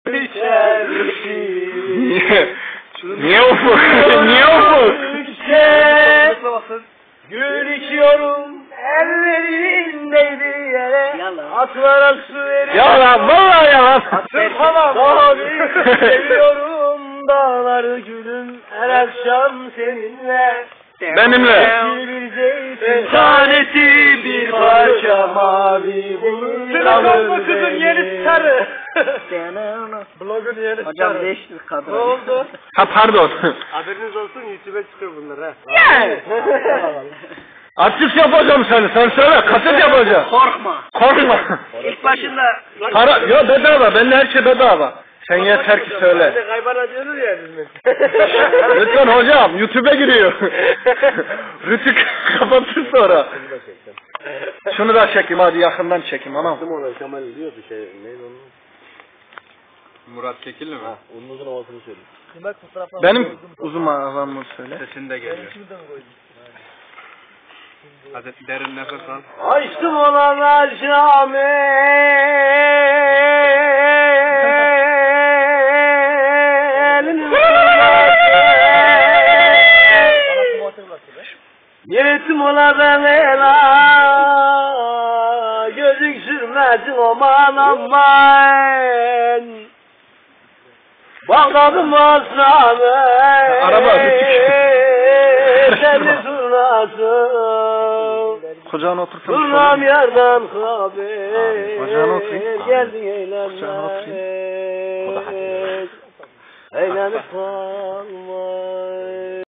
Niye ufuk? Niye ufuk? Gül içiyorum ellerindeydi yere. Atlara su veriyorum. Yalan vallahi yalan. Falan daha büyük seviyorum dağları gülüm her akşam seninle. Benimle. Bir zeytin tanesi bir parça mavi bulur. Sınıf kızın yeni sarı. Blogun yeni sarı. Hocam 500 kadro. Ne oldu? Ha pardon. Haberiniz olsun YouTube'a çıkıyor bunlar ha. Yani. Artist yapacağım seni. Sen söyle. Kaset yapacağım. Korkma. Korkma. İlk başında Para yok bedava. Bende her şey bedava. Sen yeter ki söyle. Hani kaybana diyoruz ya biz. Lütfen hocam. YouTube'a giriyor. Rütük kapatır sonra. Şunu da çekeyim hadi yakından çekeyim anam. Ona Kemal diyordu şey neydi onun? Murat Kekilli mi? Onun uzun havasını söyle. Benim uzun ağzımı söyle. Sesin de geliyor. Hadi derin nefes al. Açtım olan aşame yetim olan ela gözün sürmesin aman aman bakalım aslanı Araba seni surnasın Kucağına otursun. Durmam yardan haber Kucağına oturayım. geldin eğlenme Kucağına oturayım. eğlenip kalma